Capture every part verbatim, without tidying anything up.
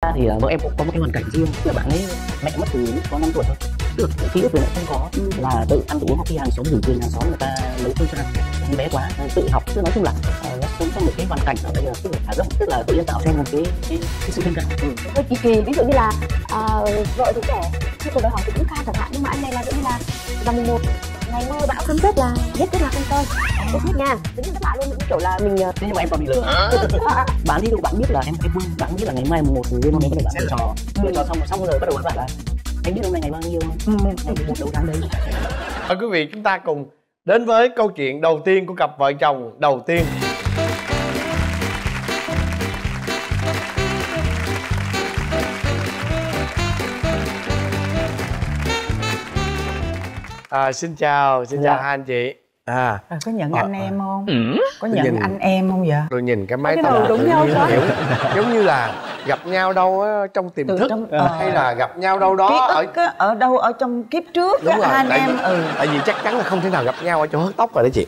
thì vợ em cũng có một cái hoàn cảnh riêng, tức là bạn ấy mẹ mất từ lúc có năm tuổi thôi, tức là ký ức về mẹ không có, là tự ăn tự uống, khi hàng xóm gửi tiền hàng xóm người ta nấu cơm cho ăn, em bé quá tự học, tức nói chung là uh, nó sống trong một cái hoàn cảnh ở đây là tức là thả rông, tức là tự nhiên tạo cho em một cái cái, cái sự thân cận. Ừ. Hơi kỳ kỳ, ví dụ như là uh, vợ thì trẻ, khi tôi đòi hỏi thì cũng cao chẳng hạn, nhưng mà anh này là giống như là vào mùng một ngày mơ bão cơm rất là nhất rất là con tơi, tôi biết nha, tự nhiên các bạn luôn, kiểu là mình thế nhưng mà em còn bị lừa. Bạn đi đâu bạn biết là em em vui, bạn biết là ngày mai mùng một thì lên hôm nay bạn sẽ trò trò xong xong rồi bắt đầu bạn là anh biết hôm nay ngày bao nhiêu không? Ngày mùng một đầu tháng đấy. Mời quý vị chúng ta cùng đến với câu chuyện đầu tiên của cặp vợ chồng đầu tiên. À, xin chào, xin dạ. chào hai anh chị. À, à có nhận à, anh em không? Ừ. Có nhận nhìn, anh em không vậy? Rồi nhìn cái mái cái tóc đầu đúng nhau quá. giống, giống như là gặp nhau đâu á, trong tiềm Từ thức trong, à, hay là gặp nhau đâu đó ký ở ức á, ở đâu ở trong kiếp trước đúng á, rồi, hai anh tại em. vì, Ừ. tại vì chắc chắn là không thể nào gặp nhau ở chỗ hớt tóc rồi đấy chị.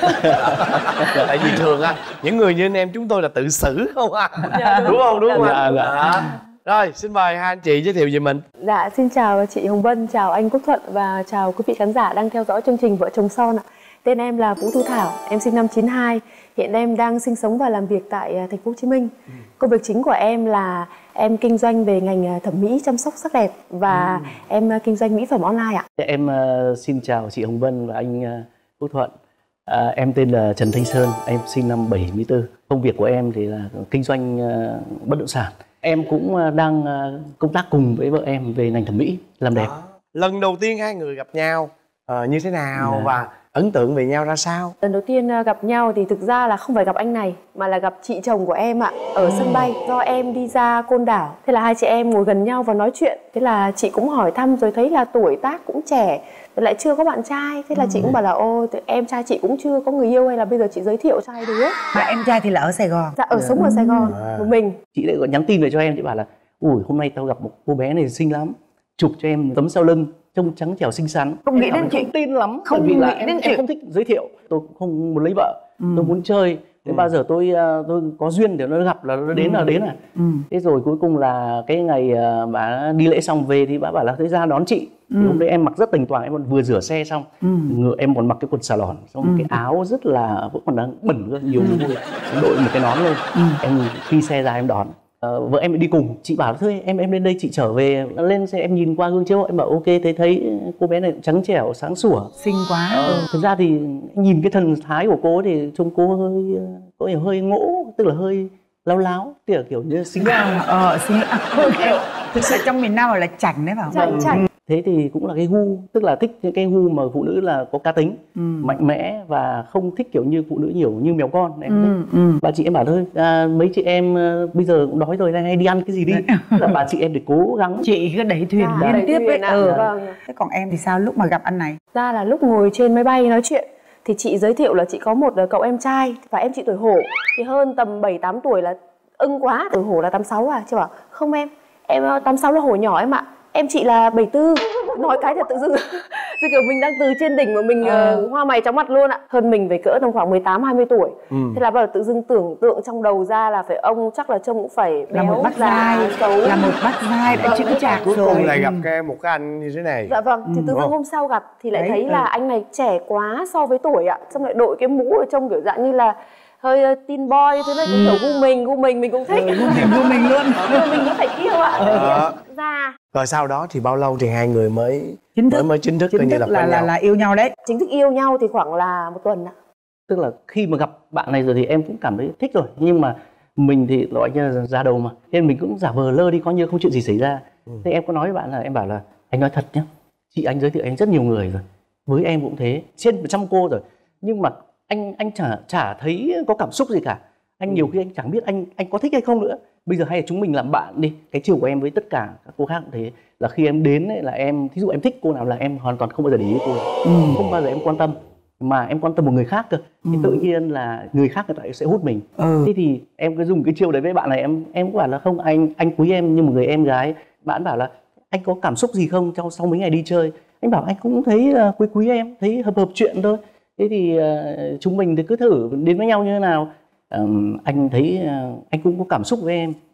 Tại vì thường á những người như anh em chúng tôi là tự xử không à. Dạ, đúng. đúng không đúng không dạ, anh? dạ. À. Rồi xin mời hai anh chị giới thiệu về mình. Dạ, xin chào chị Hồng Vân, chào anh Quốc Thuận và chào quý vị khán giả đang theo dõi chương trình Vợ chồng son ạ. Tên em là Vũ Thu Thảo, em sinh năm chín hai, hiện em đang sinh sống và làm việc tại thành phố Hồ Chí Minh. Ừ. Công việc chính của em là em kinh doanh về ngành thẩm mỹ chăm sóc sắc đẹp và ừ. em kinh doanh mỹ phẩm online ạ. Em uh, xin chào chị Hồng Vân và anh uh, Quốc Thuận. Uh, em tên là Trần Thanh Sơn, em sinh năm bảy mươi tư. Công việc của em thì là kinh doanh uh, bất động sản. Em cũng uh, đang uh, công tác cùng với vợ em về ngành thẩm mỹ làm đẹp. Đó. Lần đầu tiên hai người gặp nhau uh, như thế nào dạ. và ấn tượng về nhau ra sao? Lần đầu tiên gặp nhau thì thực ra là không phải gặp anh này mà là gặp chị chồng của em ạ, ở ừ. sân bay. Do em đi ra Côn Đảo, thế là hai chị em ngồi gần nhau và nói chuyện. Thế là chị cũng hỏi thăm rồi thấy là tuổi tác cũng trẻ, lại chưa có bạn trai. Thế là ừ. chị cũng bảo là ô, em trai chị cũng chưa có người yêu hay là bây giờ chị giới thiệu cho hai đứa. Mà em trai thì là ở Sài Gòn. Dạ, ở dạ. sống ở Sài Gòn à. một mình. Chị lại gọi nhắn tin về cho em, chị bảo là ui hôm nay tao gặp một cô bé này xinh lắm, chụp cho em tấm sau lưng trông trắng trẻo xinh xắn. Không nghĩ đến chuyện không tin lắm, không bởi vì là nghĩ em, đến em chuyện không thích giới thiệu, tôi cũng không muốn lấy vợ, ừ. tôi muốn chơi. Thế ừ. bao giờ tôi tôi có duyên để nó gặp là nó đến ừ. là đến à. Ừ. Thế rồi cuối cùng là cái ngày bà đi lễ xong về thì bà bảo là thế ra đón chị. Ừ. Thì hôm đấy em mặc rất tình toàn, em còn vừa rửa xe xong, ừ. ngựa em còn mặc cái quần xà lòn, xong ừ. cái áo rất là vẫn còn đang bẩn cơ, nhiều mồ hôi, đội một cái nón lên. Ừ. Em khi xe ra em đón. Ờ, vợ em đi cùng, chị bảo thôi em em lên đây chị trở về, lên xe em nhìn qua gương chiếu, em bảo ok, thế thấy cô bé này trắng trẻo sáng sủa xinh quá. ờ, thực ra thì nhìn cái thần thái của cô thì trông cô hơi có hiểu hơi ngỗ, tức là hơi láo láo, kiểu kiểu như xinh à, ờ xinh à, thực sự trong miền Nam là chảnh đấy phải không? Chảnh. Thế thì cũng là cái gu, tức là thích những cái gu mà phụ nữ là có cá tính, ừ. mạnh mẽ và không thích kiểu như phụ nữ nhiều như mèo con em ừ, thích. Ừ. Bà chị em bảo thôi à, mấy chị em uh, bây giờ cũng đói rồi, hay đi ăn cái gì đi. Là bà chị em để cố gắng, chị cứ đẩy thuyền à, liên tiếp ấy. Ừ. Vâng. Thế còn em thì sao lúc mà gặp anh này? Ra là lúc ngồi trên máy bay nói chuyện thì chị giới thiệu là chị có một cậu em trai và em chị tuổi hổ, thì hơn tầm bảy tám tuổi là ưng quá, tuổi hổ là tám sáu à. Chị bảo không em, em tám sáu là hổ nhỏ em ạ, em chị là bảy tư. Nói cái thật tự dưng thì kiểu mình đang từ trên đỉnh mà mình à. uh, hoa mày chóng mặt luôn ạ. Hơn mình về cỡ tầm khoảng mười tám hai mươi tuổi. Ừ. Thế là bắt đầu tự dưng tưởng tượng trong đầu ra là phải ông chắc là trông cũng phải béo, là một bác dai, xấu, là một bác dai đã chững chạc rồi. Cuối cùng lại gặp cái một cái anh như thế này. Dạ vâng, thì tự dưng hôm sau gặp thì lại đấy, thấy ừ. là anh này trẻ quá so với tuổi ạ. Xong lại đội cái mũ ở trông kiểu dạng như là hơi uh, teen boy, thế này cũng kiểu gu mình, gu mình mình cũng thích. Ừ, gu mình, gu mình luôn. Mình cũng phải yêu ạ. Ờ. Ra. Rồi sau đó thì bao lâu thì hai người mới chính thức mới, mới chính thức, chính thức như là là, là là yêu nhau đấy. Chính thức yêu nhau thì khoảng là một tuần ạ. Tức là khi mà gặp bạn này rồi thì em cũng cảm thấy thích rồi, nhưng mà mình thì loại như là ra đầu mà, nên mình cũng giả vờ lơ đi, coi như không chuyện gì xảy ra. Ừ. Thế em có nói với bạn là em bảo là anh nói thật nhá, chị anh giới thiệu anh rất nhiều người rồi, với em cũng thế, trên một trăm cô rồi, nhưng mà anh anh chả chả thấy có cảm xúc gì cả. Anh nhiều khi anh chẳng biết anh anh có thích hay không nữa. Bây giờ hay là chúng mình làm bạn đi. Cái chiều của em với tất cả các cô khác cũng thế, là khi em đến ấy, là em thí dụ em thích cô nào là em hoàn toàn không bao giờ để ý cô, ừ. không bao giờ em quan tâm, mà em quan tâm một người khác cơ. Ừ. Thì tự nhiên là người khác người ta sẽ hút mình. Ừ. Thế thì em cứ dùng cái chiêu đấy với bạn này, em em cũng bảo là không, anh anh quý em như một người em gái. Bạn bảo là anh có cảm xúc gì không trong sau mấy ngày đi chơi? Anh bảo anh cũng thấy uh, quý quý em, thấy hợp hợp chuyện thôi. Thế thì uh, chúng mình thì cứ thử đến với nhau như thế nào. Uh, anh thấy uh, anh cũng có cảm xúc với em,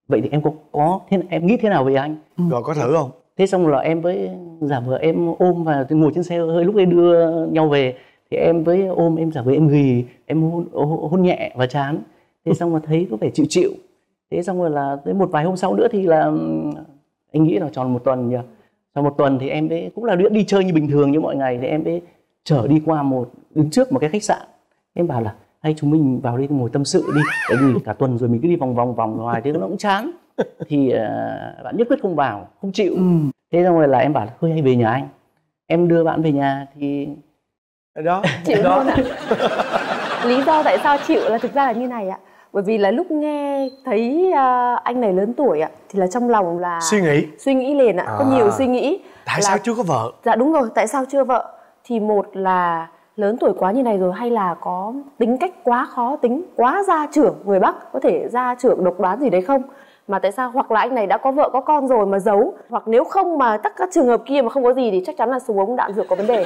vậy thì em có có thế em nghĩ thế nào về anh? Rồi có thử không? Thế xong là em với giả vờ em ôm và ngồi trên xe hơi, lúc ấy đưa nhau về thì em với ôm, em giả vờ em ghì, em hôn, hôn nhẹ và trán. Thế xong mà thấy có vẻ chịu chịu. Thế xong rồi là tới một vài hôm sau nữa thì là anh nghĩ là tròn một tuần nhỉ. Sau một tuần thì em ấy cũng là đi chơi như bình thường như mọi ngày, thì em ấy chở đi qua một, đứng trước một cái khách sạn. Em bảo là hay chúng mình vào đây ngồi tâm sự đi, tại vì cả tuần rồi mình cứ đi vòng vòng vòng ngoài thế nó cũng chán. Thì uh, bạn nhất quyết không vào, không chịu. Ừ. Thế xong rồi là em bảo là thôi hay về nhà anh, em đưa bạn về nhà thì đó chịu đó. luôn ạ. Lý do tại sao chịu là thực ra là như này ạ. Bởi vì là lúc nghe thấy uh, anh này lớn tuổi ạ, thì là trong lòng là suy nghĩ suy nghĩ liền ạ, à. Có nhiều suy nghĩ. Tại là... sao chưa có vợ? Dạ đúng rồi, tại sao chưa vợ? Thì một là lớn tuổi quá như này rồi, hay là có tính cách quá khó tính, quá gia trưởng, người Bắc có thể gia trưởng độc đoán gì đấy không? Mà tại sao, hoặc là anh này đã có vợ có con rồi mà giấu, hoặc nếu không mà tất các trường hợp kia mà không có gì thì chắc chắn là súng ống đạn dược có vấn đề.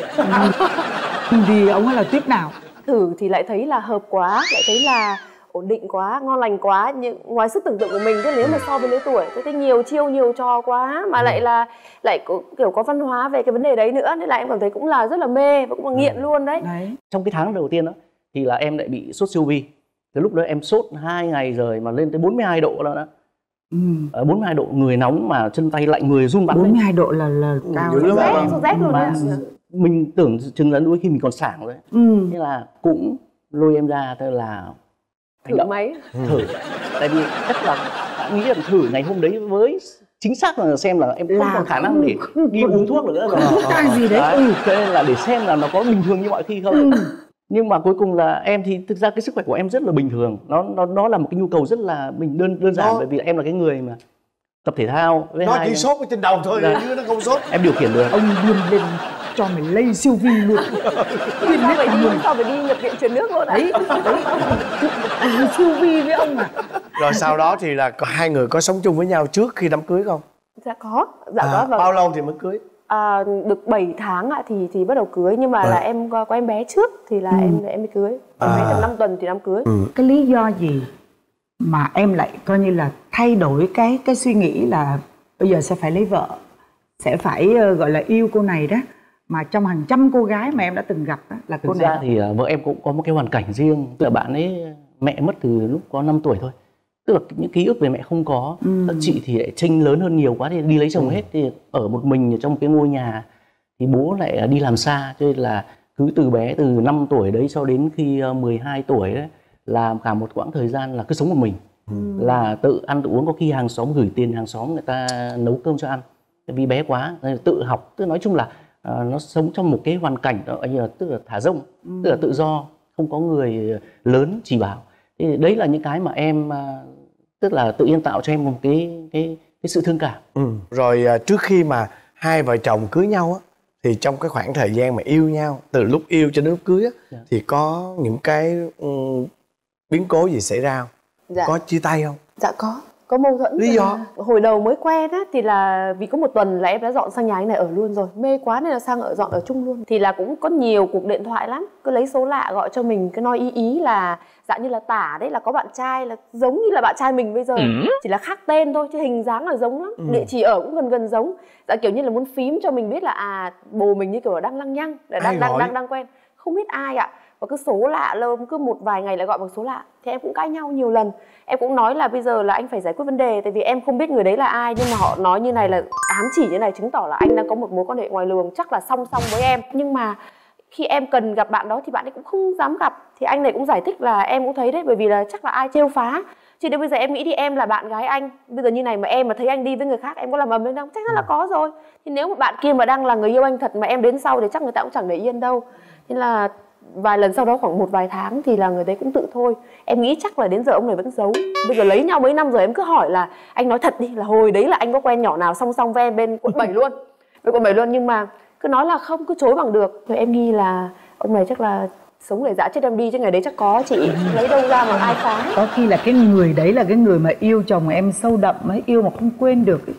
Thì ông ấy là tiếp nào? Thử thì lại thấy là hợp quá, lại thấy là ổn định quá, ngon lành quá, nhưng ngoài sức tưởng tượng của mình, chứ nếu mà so với lứa tuổi tôi thấy nhiều chiêu nhiều trò quá, mà lại là lại có, kiểu có văn hóa về cái vấn đề đấy nữa, nên là em cảm thấy cũng là rất là mê và cũng là nghiện luôn đấy. đấy. Trong cái tháng đầu tiên đó thì là em lại bị sốt siêu vi. Cái lúc đó em sốt hai ngày rồi mà lên tới bốn mươi hai độ rồi đó. Ừ. Ở bốn mươi hai độ, người nóng mà chân tay lạnh, người run bắn. bốn mươi hai độ là là cao lắm. Rét, sốt rét luôn đấy. Mình tưởng chừng là đôi khi mình còn sảng rồi. Ừ. Thế là cũng lôi em ra, tức là thử máy. Thử. Tại vì chắc là đã nghĩ là thử ngày hôm đấy với chính xác là xem là em không là còn khả năng để đi uống thuốc nữa rồi. Cái gì đấy. đấy. Ừ. Cho nên là để xem là nó có bình thường như mọi khi không. Ừ. Nhưng mà cuối cùng là em thì thực ra cái sức khỏe của em rất là bình thường. Nó nó nó là một cái nhu cầu rất là bình đơn đơn giản, đó. Bởi vì em là cái người mà tập thể thao với nó hai chỉ sốt ở trên đầu thôi, dạ. chứ nó không sốt. Em điều khiển được. Ông điên lên cho mày lây siêu vi luôn. Sao phải đi, sao phải đi nhập viện truyền nước luôn đấy. Đấy. Siêu vi với ông à. Rồi sau đó thì là có hai người có sống chung với nhau trước khi đám cưới không? Dạ có, dạ à, có. Vâng. Bao lâu thì mới cưới? À, được bảy tháng ạ thì thì bắt đầu cưới, nhưng mà à. là em có, có em bé trước thì là ừ. em em mới cưới. Em à. bé tầm năm tuần thì đám cưới. Ừ. Cái lý do gì mà em lại coi như là thay đổi cái cái suy nghĩ là bây giờ sẽ phải lấy vợ, sẽ phải uh, gọi là yêu cô này đó, mà trong hàng trăm cô gái mà em đã từng gặp đó, là cô Thực này. ra thì uh, vợ em cũng có một cái hoàn cảnh riêng, tức là bạn ấy mẹ mất từ lúc có năm tuổi thôi, tức là những ký ức về mẹ không có. Ừ. Các chị thì lại chênh lớn hơn nhiều quá thì đi lấy chồng ừ. hết, thì ở một mình trong một cái ngôi nhà, thì bố lại đi làm xa, cho nên là cứ từ bé từ năm tuổi đấy cho đến khi uh, mười hai tuổi đấy, là cả một quãng thời gian là cứ sống một mình. Ừ. Là tự ăn tự uống, có khi hàng xóm gửi tiền hàng xóm người ta nấu cơm cho ăn, vì bé quá tự học. Tức nói chung là uh, nó sống trong một cái hoàn cảnh đó, tức là thả rông, ừ. tức là tự do, không có người lớn chỉ bảo. Thì đấy là những cái mà em uh, tức là tự nhiên tạo cho em một cái cái cái sự thương cảm. Ừ. Rồi uh, trước khi mà hai vợ chồng cưới nhau á, thì trong cái khoảng thời gian mà yêu nhau, từ lúc yêu cho đến lúc cưới á, dạ. thì có những cái um, biến cố gì xảy ra không? Dạ. Có chia tay không? Dạ có, có mâu thuẫn. Lý do? Hồi đầu mới quen á thì là vì có một tuần là em đã dọn sang nhà anh này ở luôn rồi, mê quá nên là sang ở dọn ở chung luôn. Thì là cũng có nhiều cuộc điện thoại lắm, cứ lấy số lạ gọi cho mình, cứ nói ý ý là dạng như là tả đấy là có bạn trai là giống như là bạn trai mình bây giờ, ừ. chỉ là khác tên thôi chứ hình dáng là giống lắm, ừ. địa chỉ ở cũng gần gần giống. Dạ kiểu như là muốn phím cho mình biết là à bồ mình như kiểu là đang lăng nhăng, đang đang đang đang quen, không biết ai ạ. Và cứ số lạ lơm, cứ một vài ngày lại gọi bằng số lạ. Thì em cũng cãi nhau nhiều lần. Em cũng nói là bây giờ là anh phải giải quyết vấn đề, tại vì em không biết người đấy là ai. Nhưng mà họ nói như này là ám chỉ như này, chứng tỏ là anh đang có một mối quan hệ ngoài luồng, chắc là song song với em. Nhưng mà khi em cần gặp bạn đó thì bạn ấy cũng không dám gặp. Thì anh này cũng giải thích là em cũng thấy đấy, bởi vì là chắc là ai trêu phá. Chứ đến bây giờ em nghĩ đi, em là bạn gái anh, bây giờ như này mà em mà thấy anh đi với người khác, em có làm ầm lên không? Chắc chắn là có rồi. Thì nếu mà bạn kia mà đang là người yêu anh thật mà em đến sau thì chắc người ta cũng chẳng để yên đâu. Nên là vài lần sau đó khoảng một vài tháng thì là người đấy cũng tự thôi. Em nghĩ chắc là đến giờ ông này vẫn giấu. Bây giờ lấy nhau mấy năm rồi em cứ hỏi là anh nói thật đi, là hồi đấy là anh có quen nhỏ nào song song với em bên quận bảy luôn, bên quận bảy luôn, nhưng mà cứ nói là không, cứ chối bằng được. Rồi em nghi là ông này chắc là sống để dã chết em đi, chứ ngày đấy chắc có chị lấy đâu ra mà ai phá. Có khi là cái người đấy là cái người mà yêu chồng em sâu đậm ấy, yêu mà không quên được.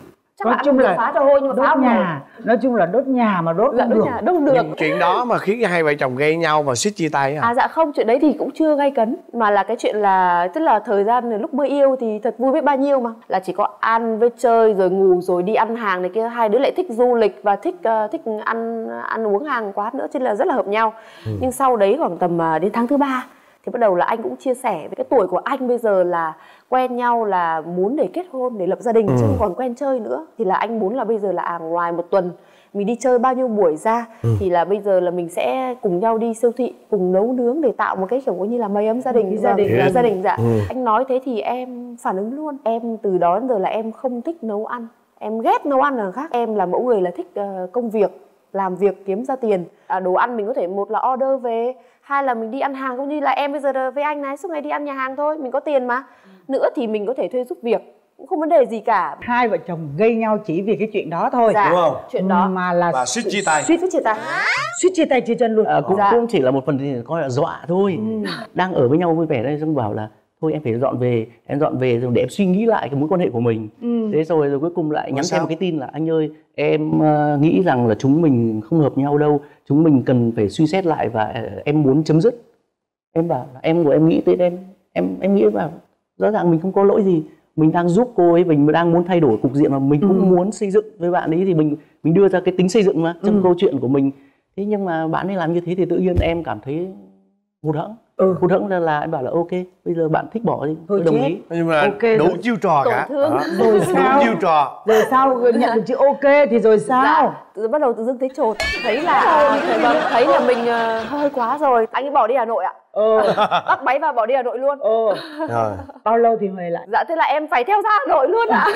chắc nói là chung ăn là phá cho hôi nhưng mà đốt phá không nhà, nói chung là đốt nhà mà đốt dạ, không đốt được. nhà đốt không được. Nhưng chuyện đó mà khiến cho hai vợ chồng gây nhau và suýt chia tay à? À dạ không, chuyện đấy thì cũng chưa gay cấn, mà là cái chuyện là tức là thời gian lúc mới yêu thì thật vui biết bao nhiêu, mà là chỉ có ăn với chơi rồi ngủ rồi đi ăn hàng này kia, hai đứa lại thích du lịch và thích uh, thích ăn ăn uống hàng quán nữa, cho nên là rất là hợp nhau. Ừ. Nhưng sau đấy khoảng tầm uh, đến tháng thứ ba thì bắt đầu là anh cũng chia sẻ với cái tuổi của anh bây giờ là quen nhau là muốn để kết hôn, để lập gia đình, ừ. chứ không còn quen chơi nữa. Thì là anh muốn là bây giờ là à, ngoài một tuần mình đi chơi bao nhiêu buổi ra, ừ. thì là bây giờ là mình sẽ cùng nhau đi siêu thị, cùng nấu nướng để tạo một cái kiểu như là mái ấm gia đình, gia đình, yeah. gia đình dạ. Ừ. Anh nói thế thì em phản ứng luôn. Em từ đó đến giờ là em không thích nấu ăn, em ghét nấu ăn là khác. Em là mẫu người là thích uh, công việc, làm việc kiếm ra tiền. À, đồ ăn mình có thể một là order về, hai là mình đi ăn hàng, cũng như là em bây giờ với anh này suốt ngày đi ăn nhà hàng thôi, mình có tiền mà. Nữa thì mình có thể thuê giúp việc, cũng không vấn đề gì cả. Hai vợ chồng gây nhau chỉ vì cái chuyện đó thôi, dạ, đúng không? Chuyện đó mà là và suýt chia tay. Suýt chia tay. Suýt chia tay chia chân luôn. À, cũng, dạ. cũng chỉ là một phần thì coi là dọa thôi. Ừ. Đang ở với nhau vui vẻ đây, xong bảo là thôi em phải dọn về, em dọn về rồi để em suy nghĩ lại cái mối quan hệ của mình. Ừ. Thế rồi rồi cuối cùng lại nhắn thêm một cái tin là anh ơi, em uh, nghĩ rằng là chúng mình không hợp nhau đâu, chúng mình cần phải suy xét lại và uh, em muốn chấm dứt. Em bảo là em của em nghĩ tới em, em em nghĩ bảo rõ ràng mình không có lỗi gì, mình đang giúp cô ấy, mình đang muốn thay đổi cục diện mà mình cũng ừ. muốn xây dựng với bạn ấy, thì mình mình đưa ra cái tính xây dựng mà trong ừ. câu chuyện của mình. Thế nhưng mà bạn ấy làm như thế thì tự nhiên em cảm thấy hụt hẫng. Ừ. Hụt hẫng là, là em bảo là ok, bây giờ bạn thích bỏ đi, tôi đồng ý. Nhưng mà okay, đủ rồi. Chiêu trò cả. Thương. À. Rồi sao? Đủ chiêu trò. Rồi sao nhận được chữ ok thì rồi sao? Dạ, bắt đầu tự dưng thấy chột, thấy là vâng, thấy là mình uh, hơi quá rồi. Anh ấy bỏ đi Hà Nội ạ. Ừ. Bắt máy và bỏ đi Hà Nội luôn. Ừ. Rồi. Bao lâu thì Huệ lại? Dạ thế là em phải theo ra Hà Nội luôn ạ.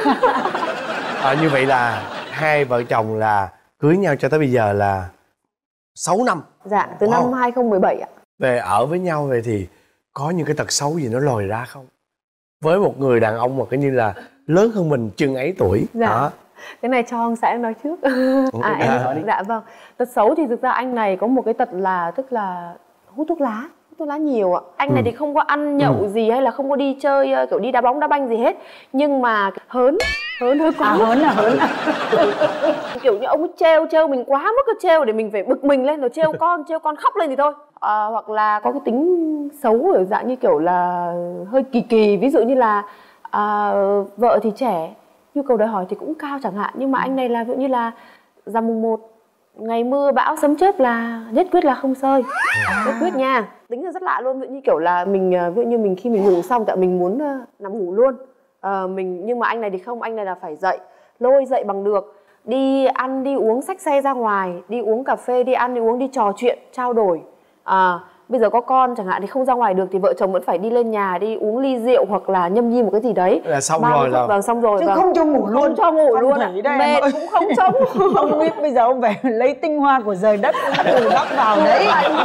À, như vậy là hai vợ chồng là cưới nhau cho tới bây giờ là sáu năm. Dạ, từ wow. năm hai không một bảy ạ. Về ở với nhau về thì có những cái tật xấu gì nó lòi ra không? Với một người đàn ông mà coi như là lớn hơn mình chừng ấy tuổi. Dạ. Đó. Cái này cho ông xã em nói trước. À, em nói đi. Dạ vâng. Tật xấu thì thực ra anh này có một cái tật là tức là hút thuốc lá. Hút thuốc lá nhiều ạ. Anh này ừ. thì không có ăn nhậu ừ. gì hay là không có đi chơi kiểu đi đá bóng đá banh gì hết. Nhưng mà hớn hớn hơi quá. À, hớn là hớn là kiểu như ông ấy trêu trêu mình quá mức, cái trêu để mình phải bực mình lên, rồi trêu con trêu con khóc lên thì thôi. À, hoặc là có cái tính xấu ở dạng như kiểu là hơi kỳ kỳ, ví dụ như là à, vợ thì trẻ, nhu cầu đòi hỏi thì cũng cao chẳng hạn, nhưng mà anh này là ví dụ như là rằm mùng một ngày mưa bão sấm chớp là nhất quyết là không sơi. À. Nhất quyết nha. Tính là rất lạ luôn, ví dụ như kiểu là mình ví dụ như mình khi mình ngủ xong tại mình muốn uh, nằm ngủ luôn. À, mình nhưng mà anh này thì không, anh này là phải dậy, lôi dậy bằng được, đi ăn đi uống, xách xe ra ngoài, đi uống cà phê, đi ăn đi uống, đi trò chuyện, trao đổi. À, bây giờ có con chẳng hạn thì không ra ngoài được thì vợ chồng vẫn phải đi lên nhà đi uống ly rượu hoặc là nhâm nhi một cái gì đấy là xong rồi là vâng xong rồi chứ vâng. Không cho ngủ luôn, không cho ngủ Phong luôn ạ. Mệt cũng không cho ngủ. Không biết bây giờ ông về lấy tinh hoa của trời đất từ đắp vào đấy.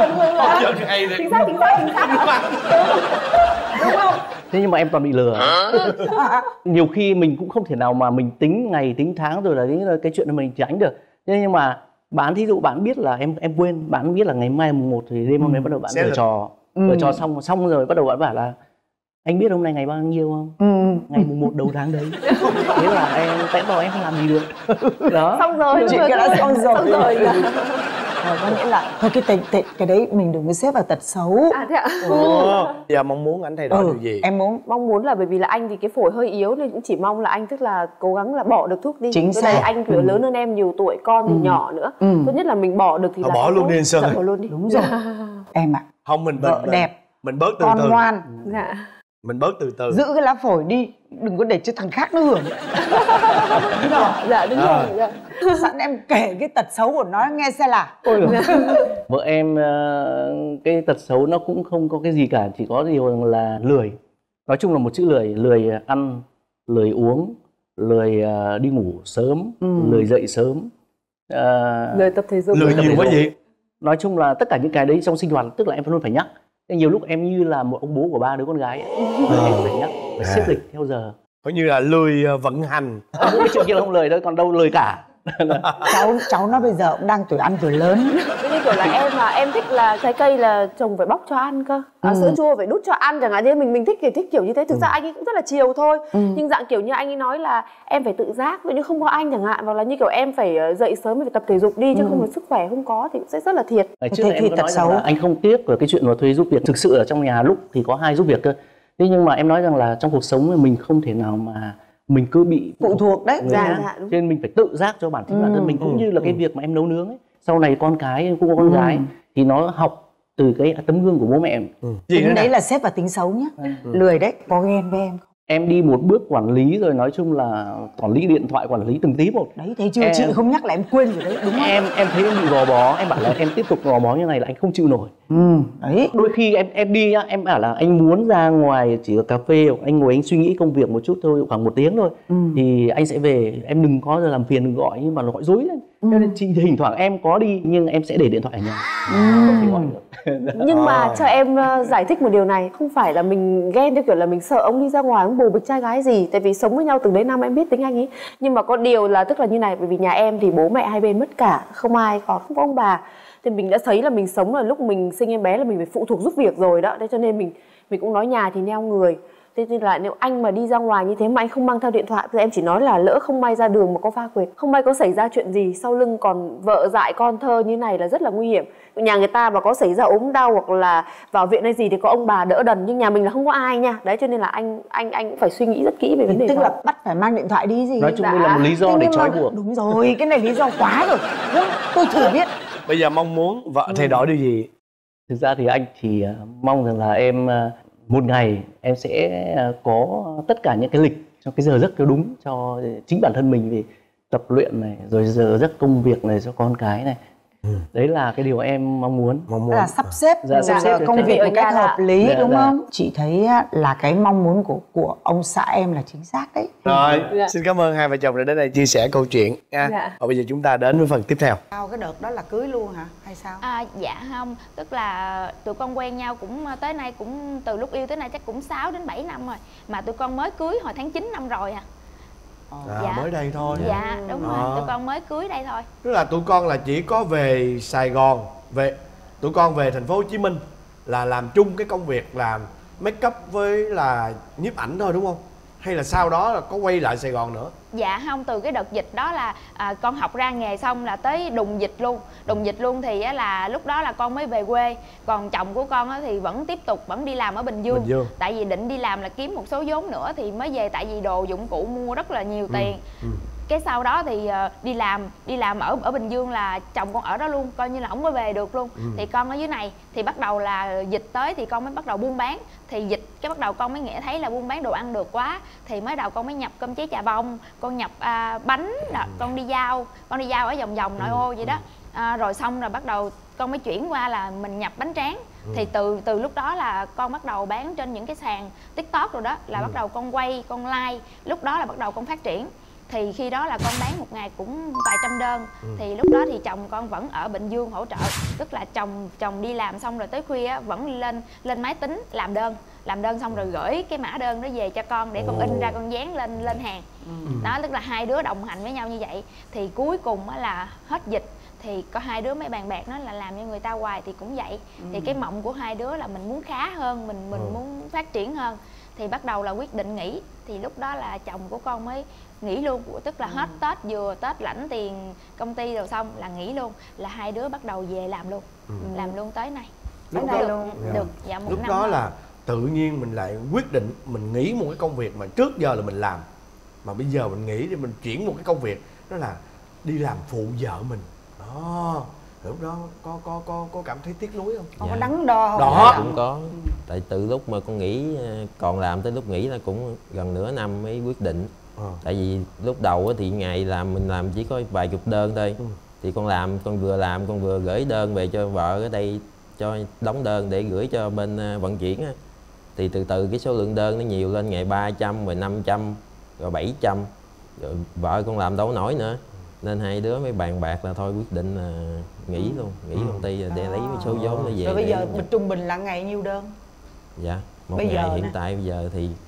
Chính xác chính xác chính xác đúng không? Thế nhưng mà em toàn bị lừa. Nhiều khi mình cũng không thể nào mà mình tính ngày tính tháng rồi là những cái chuyện mà mình tránh được. Thế nhưng mà bạn thí dụ bạn biết là em em quên, bạn biết là ngày mai mùng một thì đêm hôm nay ừ. bắt đầu bạn giở trò, giở ừ. trò xong xong rồi bắt đầu bạn bảo là anh biết hôm nay ngày bao nhiêu không? Ừ. Ngày mùng một đầu tháng đấy. Thế là em tại bảo em không làm gì được. Đó. Xong rồi. Chuyện cái đã xong rồi. Xong rồi. Rồi có nghĩa là thôi cái tệ, tệ, cái đấy mình đừng có xếp vào tật xấu. À thế ạ? Ừ. Giờ mong muốn anh thay đổi ừ. điều gì? Em muốn mong muốn là bởi vì là anh thì cái phổi hơi yếu nên cũng chỉ mong là anh tức là cố gắng là bỏ được thuốc đi. Chính xác. Anh kiểu ừ. lớn hơn em nhiều tuổi, con thì ừ. nhỏ nữa. Ừ. Tốt nhất là mình bỏ được thì Họ là bỏ luôn đi anh Sơn. Dạ, bỏ luôn đi. Đúng rồi. Em ạ. À, không mình vợ mình, đẹp, mình bớt từ con từ. ngoan. Dạ. Mình bớt từ từ. Giữ cái lá phổi đi, đừng có để cho thằng khác nó hưởng. Đúng rồi. Dạ đúng à. rồi. Dạ. Sẵn em kể cái tật xấu của nó nghe xem là. Vợ em cái tật xấu nó cũng không có cái gì cả, chỉ có điều là lười. Nói chung là một chữ lười, lười ăn, lười uống, lười đi ngủ sớm, ừ. lười dậy sớm, à, lười tập thể dục. Lười nhiều quá gì? Nói chung là tất cả những cái đấy trong sinh hoạt tức là em luôn phải nhắc. Nhiều lúc em như là một ông bố của ba đứa con gái ấy. À. Em phải nhắc, phải xếp lịch theo giờ. Coi như là lười vận hành. Mỗi cái chuyện kia không lười đâu, còn đâu lười cả. cháu cháu nó bây giờ cũng đang tuổi ăn tuổi lớn. Như kiểu là em mà em thích là trái cây là chồng phải bóc cho ăn cơ, à, ừ. sữa chua phải đút cho ăn chẳng hạn, thế mình mình thích kiểu thích kiểu như thế. Thực ừ. ra anh ấy cũng rất là chiều thôi, ừ. nhưng dạng kiểu như anh ấy nói là em phải tự giác, ví như không có anh chẳng hạn, hoặc là như kiểu em phải dậy sớm phải tập thể dục đi, chứ ừ. không có sức khỏe không có thì cũng sẽ rất là thiệt. Ngày trước em có nói rằng là anh không tiếc ở cái chuyện mà thuê giúp việc, thực sự ở trong nhà lúc thì có hai giúp việc cơ. Thế nhưng mà em nói rằng là trong cuộc sống mình không thể nào mà mình cứ bị phụ thuộc đấy, dạ, dạ, cho nên mình phải tự giác cho bản thân ừ, bản thân mình, cũng ừ, như là ừ. cái việc mà em nấu nướng ấy, sau này con cái em cũng có con ừ. gái thì nó học từ cái tấm gương của bố mẹ. Ừ. Tính đấy là xếp vào tính xấu nhá. Ừ. Lười đấy, có ghen với em không? Em đi một bước quản lý rồi, nói chung là quản lý điện thoại, quản lý từng tí một. Đấy, thấy chưa, em, chị không nhắc là em quên rồi đấy, đúng không? Em em thấy em bị gò bó, em bảo là em tiếp tục gò bó như này là anh không chịu nổi. Ừ, đấy. Đôi khi em em đi á, em bảo là anh muốn ra ngoài chỉ ở cà phê hoặc anh ngồi anh suy nghĩ công việc một chút thôi, khoảng một tiếng thôi. Ừ. Thì anh sẽ về, em đừng có giờ làm phiền, đừng gọi, nhưng mà nó gọi dối lên. Ừ. Cho nên chị thỉnh thoảng em có đi nhưng em sẽ để điện thoại ở nhà. Ừ. Không thể gọi được. Nhưng mà cho em uh, giải thích một điều này, không phải là mình ghen theo kiểu là mình sợ ông đi ra ngoài ông bồ bịch trai gái gì, tại vì sống với nhau từng đấy năm em biết tính anh ấy. Nhưng mà có điều là tức là như này, bởi vì nhà em thì bố mẹ hai bên mất cả, không ai còn, không có ông bà, thì mình đã thấy là mình sống là lúc mình sinh em bé là mình phải phụ thuộc giúp việc rồi đó, thế cho nên mình mình cũng nói nhà thì neo người. Thế nên là nếu anh mà đi ra ngoài như thế mà anh không mang theo điện thoại, thì em chỉ nói là lỡ không may ra đường mà có va quệt, không may có xảy ra chuyện gì, sau lưng còn vợ dại con thơ như này là rất là nguy hiểm. Nhà người ta mà có xảy ra ốm đau hoặc là vào viện hay gì thì có ông bà đỡ đần, nhưng nhà mình là không có ai nha. Đấy, cho nên là anh anh anh cũng phải suy nghĩ rất kỹ về vấn đề tức đó. Là bắt phải mang điện thoại đi gì. Nói chung đây là một lý do để trói buộc. Đúng rồi, cái này lý do quá rồi. Đúng, tôi thử biết. Bây giờ mong muốn vợ thay đổi điều gì? Thực ra thì anh chỉ mong rằng là em một ngày em sẽ có tất cả những cái lịch cho cái giờ giấc cho đúng cho chính bản thân mình, về tập luyện này, rồi giờ giấc công việc này, cho con cái này. Ừ. Đấy là cái điều em mong muốn. Mong muốn là sắp xếp, dạ, sắp xếp công việc một cách hợp lý, dạ, đúng dạ. không? Chị thấy là cái mong muốn của của ông xã em là chính xác đấy. Rồi, dạ. xin cảm ơn hai vợ chồng đã đến đây chia sẻ câu chuyện nha. Dạ. Và bây giờ chúng ta đến với phần tiếp theo. Sau cái đợt đó là cưới luôn hả hay sao? À, dạ không, tức là tụi con quen nhau cũng tới nay cũng từ lúc yêu tới nay chắc cũng sáu đến bảy năm rồi, mà tụi con mới cưới hồi tháng chín năm rồi à. À, dạ. Mới đây thôi. Dạ đúng à. rồi, tụi con mới cưới đây thôi. Tức là tụi con là chỉ có về Sài Gòn, về tụi con về thành phố Hồ Chí Minh là làm chung cái công việc làm make up với là nhiếp ảnh thôi đúng không? Hay là sau đó là có quay lại Sài Gòn nữa? Dạ không, từ cái đợt dịch đó là à, con học ra nghề xong là tới đùng dịch luôn. Đùng dịch luôn thì á, là lúc đó là con mới về quê. Còn chồng của con á, thì vẫn tiếp tục vẫn đi làm ở Bình Dương. Bình Dương. Tại vì định đi làm là kiếm một số vốn nữa thì mới về, tại vì đồ dụng cụ mua rất là nhiều tiền. Ừ. Ừ. Cái sau đó thì uh, đi làm đi làm ở ở Bình Dương là chồng con ở đó luôn, coi như là không có về được luôn. Ừ. Thì con ở dưới này thì bắt đầu là dịch tới thì con mới bắt đầu buôn bán. Thì dịch cái bắt đầu con mới nghĩ thấy là buôn bán đồ ăn được quá, thì mới đầu con mới nhập cơm cháy chà bông, con nhập à, bánh, đó, con đi giao con đi giao ở vòng vòng nội ô vậy đó. À, rồi xong rồi bắt đầu con mới chuyển qua là mình nhập bánh tráng. Ừ. Thì từ từ lúc đó là con bắt đầu bán trên những cái sàn TikTok rồi đó, là ừ. bắt đầu con quay, con like, lúc đó là bắt đầu con phát triển. Thì khi đó là con bán một ngày cũng vài trăm đơn. Ừ. Thì lúc đó thì chồng con vẫn ở Bình Dương hỗ trợ, tức là chồng chồng đi làm xong rồi tới khuya á, vẫn lên lên máy tính làm đơn làm đơn xong rồi gửi cái mã đơn đó về cho con để con in ra con dán lên lên hàng. Ừ. Đó, tức là hai đứa đồng hành với nhau như vậy. Thì cuối cùng á là hết dịch thì có hai đứa mới bàn bạc nói là làm cho người ta hoài thì cũng vậy. Ừ. Thì cái mộng của hai đứa là mình muốn khá hơn, mình mình ừ. muốn phát triển hơn, thì bắt đầu là quyết định nghỉ. Thì lúc đó là chồng của con mới nghỉ luôn, tức là hết Tết, vừa Tết lãnh tiền công ty rồi xong là nghỉ luôn, là hai đứa bắt đầu về làm luôn. Ừ. Làm luôn tới này lúc tới đó, luôn dạ. được dạ một lúc năm đó rồi. Là tự nhiên mình lại quyết định mình nghỉ một cái công việc mà trước giờ là mình làm, mà bây giờ mình nghỉ thì mình chuyển một cái công việc đó là đi làm phụ vợ mình đó. Lúc đó có có có có cảm thấy tiếc nuối không? Không dạ. Có đắn đo không? Đó cũng có. Tại từ lúc mà con nghỉ còn làm tới lúc nghỉ là cũng gần nửa năm mới quyết định. À. Tại vì lúc đầu thì ngày làm mình làm chỉ có vài chục đơn thôi. Ừ. Thì con làm con vừa làm con vừa gửi đơn về cho vợ ở đây, cho đóng đơn để gửi cho bên vận chuyển á. Thì từ từ cái số lượng đơn nó nhiều lên, ngày ba trăm rồi năm trăm rồi bảy trăm, rồi vợ con làm đâu nổi nữa, nên hai đứa mới bàn bạc là thôi quyết định là nghỉ luôn, nghỉ công ty rồi để lấy cái số vốn nó về. Rồi bây giờ mình trung bình là ngày nhiêu đơn? Dạ một bây ngày giờ hiện nè. tại bây giờ thì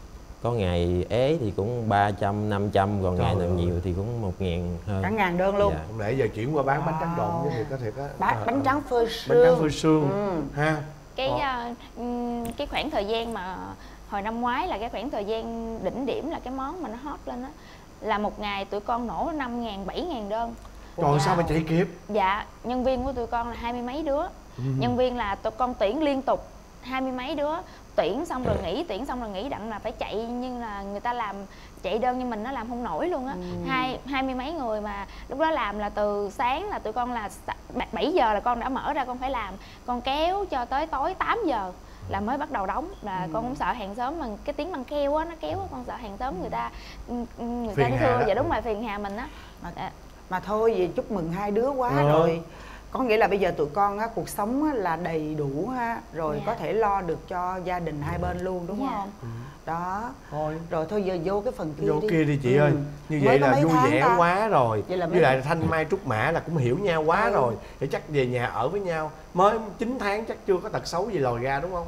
có ngày ế thì cũng ba trăm, năm trăm, còn Trời ngày nào ơi. nhiều thì cũng một ngàn hơn. Cả ngàn đơn luôn. Dạ. Không lẽ giờ chuyển qua bán bánh tráng độn chứ thì có thể có Bánh, à, bánh tráng phơi bánh tráng sương. phơi sương Ừ. ha. Cái Ờ. uh, cái khoảng thời gian mà hồi năm ngoái là cái khoảng thời gian đỉnh điểm, là cái món mà nó hot lên á, là một ngày tụi con nổ năm ngàn, bảy ngàn đơn. Trời sao mà chạy kịp. Dạ, nhân viên của tụi con là hai mươi mấy đứa. Ừ. Nhân viên là tụi con tuyển liên tục hai mươi mấy đứa, tuyển xong rồi nghỉ, tuyển xong rồi nghỉ, đặng là phải chạy, nhưng là người ta làm chạy đơn nhưng mình nó làm không nổi luôn á. Ừ. hai hai mươi mấy người mà lúc đó làm là từ sáng là tụi con là bảy giờ là con đã mở ra, con phải làm, con kéo cho tới tối tám giờ là mới bắt đầu đóng. Là ừ. con cũng sợ hàng xóm, mà cái tiếng băng keo á, nó kéo á, con sợ hàng xóm người ta người ta đi thưa. Dạ đúng rồi, phiền hà mình á. Mà, à. mà thôi vậy chúc mừng hai đứa quá ừ. rồi. Có nghĩa là bây giờ tụi con á, cuộc sống á, là đầy đủ ha, rồi dạ. có thể lo được cho gia đình hai bên luôn, đúng dạ. không? Ừ. Đó. Thôi. Rồi thôi giờ vô cái phần kia vô đi. kia đi chị ừ. ơi. Như Mới vậy là vui vẻ ta? quá rồi. Vậy là với lại Thanh Mai Trúc Mã là cũng hiểu nhau quá ừ. rồi. Thì chắc về nhà ở với nhau mới chín tháng chắc chưa có tật xấu gì lòi ra đúng không?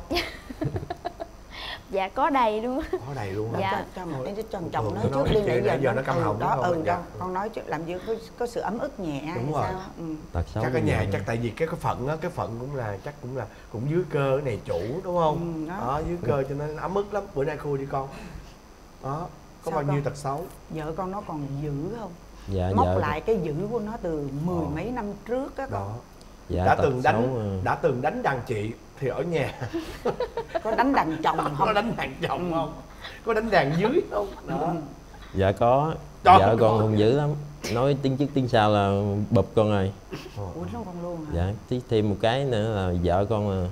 Dạ có đầy luôn. Có đầy luôn hả? Dạ. Cho, cho một cái chồng chồng nói trước đi, nãy giờ, giờ nó căm họng đó. đúng Ừ không? đó, Dạ. con nói chứ làm gì có, có sự ấm ức nhẹ. Đúng rồi. Sao? Ừ. Tật xấu chắc ở nhà vậy. chắc tại vì cái cái phận á, cái phận cũng là chắc cũng là cũng dưới cơ cái này chủ đúng không? Ừ, đó. đó dưới cơ cho nên ấm ức lắm. Bữa nay khui đi con. Đó, có Sao bao nhiêu con? tật xấu? Vợ con nó còn dữ không? Dạ, móc vợ lại cái dữ của nó từ mười Ờ. mấy năm trước á con. Đó. dạ, đã tật từng đánh xấu, đã từng đánh đàn chị thì ở nhà Có đánh đàn chồng không? có đánh đàn chồng không? Có đánh đàn dưới không? Đó. dạ có. Trời Vợ ơi. con hung dữ lắm, nói tiếng trước tiếng sau là bụp con rồi. Ủa nó con luôn hả? Dạ, tí thêm một cái nữa là vợ con là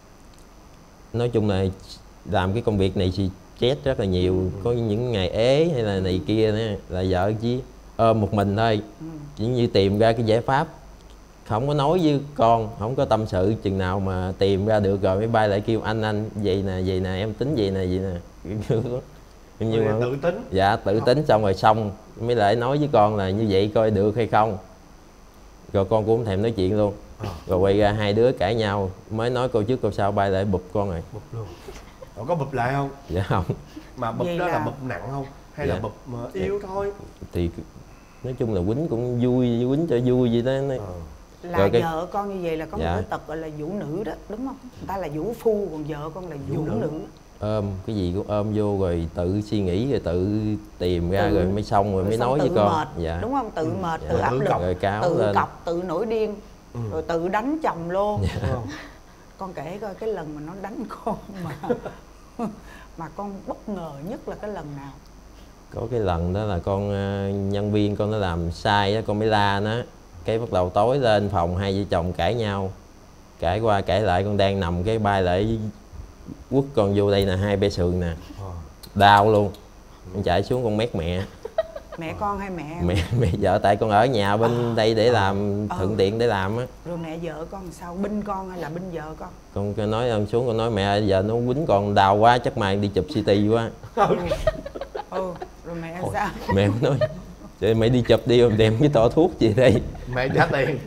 nói chung là làm cái công việc này thì stress rất là nhiều. Ừ. Có những ngày ế hay là này kia nữa là vợ chỉ ôm một mình thôi. Ừ. Chỉ như tìm ra cái giải pháp, không có nói với con, không có tâm sự, chừng nào mà tìm ra được rồi mới bay lại kêu anh anh vậy nè vậy nè em tính vậy nè vậy nè. Nhưng mà tự tính. Dạ tự tính xong rồi xong mới lại nói với con là như vậy coi được hay không, rồi con cũng không thèm nói chuyện luôn. À. Rồi quay ra hai đứa cãi nhau, mới nói câu trước câu sau bay lại bụp con rồi. Bụp luôn. Rồi có bụp lại không? Dạ không. Mà bụp Vậy đó là... là bụp nặng không? Hay dạ. là bụp mà yếu thôi? Thì nói chung là quýnh cũng vui, quýnh cho vui vậy đó. À. Là rồi cái... vợ con như vậy là có dạ. một cái tật gọi là vũ nữ đó, đúng không? Người ta là vũ phu, còn vợ con là vũ, vũ nữ. nữ. Ôm cái gì cũng ôm vô rồi tự suy nghĩ rồi tự tìm ra tự, rồi mới xong rồi, rồi mới nói với con. Mệt, dạ. đúng không? Tự mệt, dạ. tự áp lực, rồi cáo tự lên. cọc, tự nổi điên, ừ. rồi tự đánh chồng luôn. Dạ. Con kể coi cái lần mà nó đánh con mà mà con bất ngờ nhất là cái lần nào? Có cái lần đó là con nhân viên con nó làm sai á, con mới la nó, cái bắt đầu tối lên phòng hai vợ chồng cãi nhau, cãi qua cãi lại, con đang nằm cái bay lại quất con vô đây nè, hai bê sườn nè, đau luôn. Con chạy xuống con mét mẹ. Mẹ con hay mẹ mẹ mẹ vợ, tại con ở nhà bên à, đây để làm à, thuận tiện để làm á. Rồi mẹ vợ con sao, binh con hay là binh vợ con? Con nói ông xuống con nói mẹ giờ nó quýnh con đau quá, chắc mày đi chụp xê tê quá. Ừ. ừ rồi mẹ Ôi, sao? Mẹ nói trời mày đi chụp đi rồi đem cái tỏ thuốc gì đây. Mẹ trả tiền.